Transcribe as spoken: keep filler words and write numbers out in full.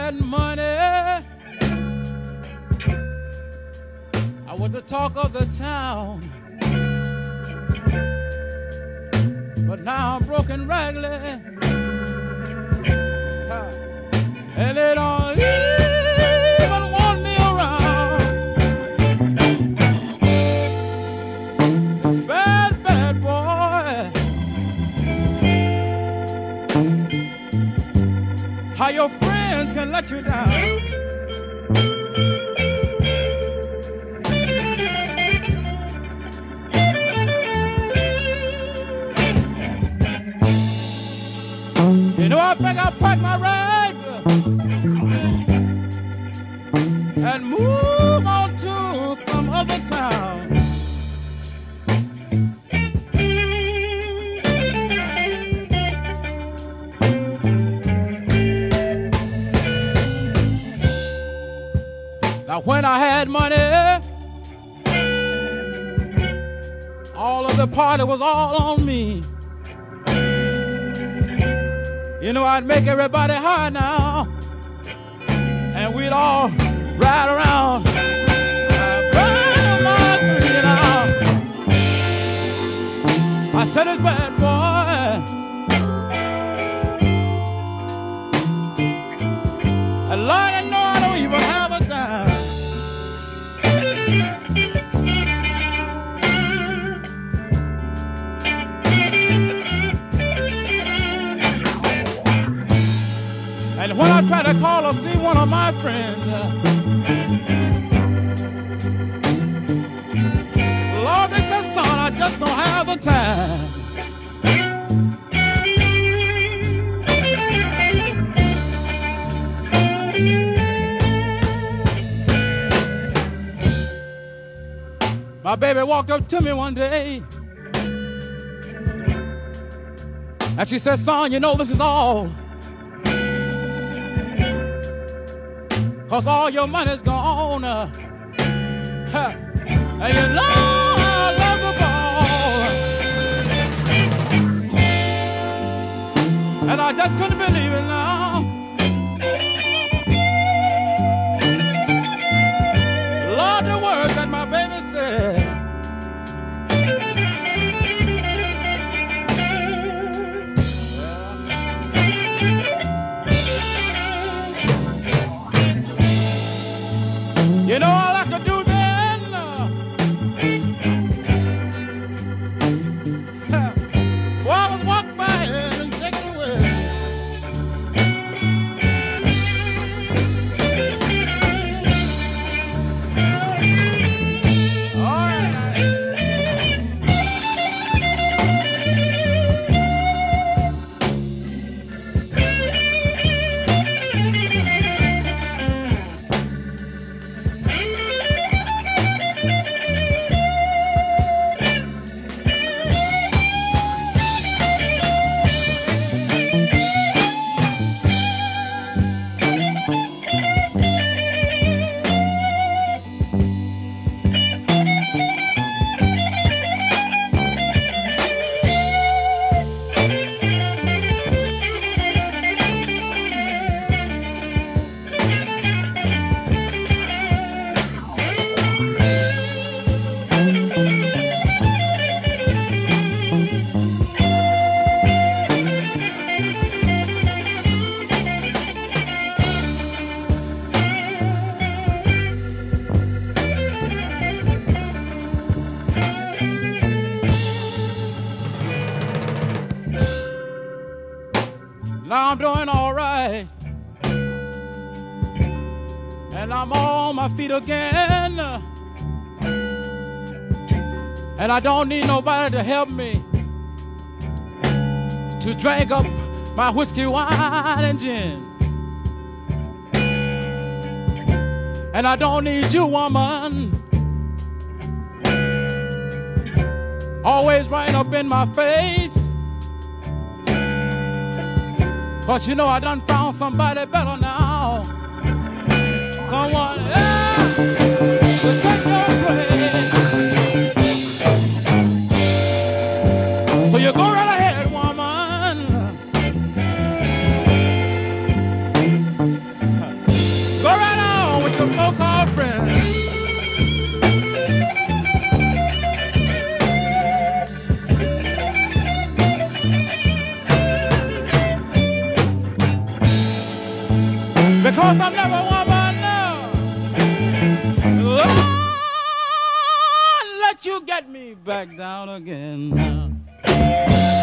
had money, I was the talk of the town. But now I'm broken raggedy, and they don't even want me around. Bad, bad boy. How your friends can let you down. You know, I think I'll pack my rags and move on to some other town. Now, when I had money, all of the party was all on me. You know, I'd make everybody high now, and we'd all ride around, uh, burn my tree now. I said, it's bad, boy. And Lord, I know I don't even have a dime. And when I try to call or see one of my friends, uh, Lord, they said, son, I just don't have the time. My baby walked up to me one day, and she said, son, you know this is all, 'cause all your money's gone, uh, huh, and you know I love the ball, and I just couldn't believe it now. Lord, the words that my baby said, you know, all I could do then, uh, well, I was walk by and take it away. All right. Now I'm doing all right, and I'm on my feet again, and I don't need nobody to help me to drink up my whiskey, wine, and gin. And I don't need you, woman, always right up in my face. But you know I done found somebody better now. Someone else to take your place. So you go right ahead, woman. let you get me back down again now.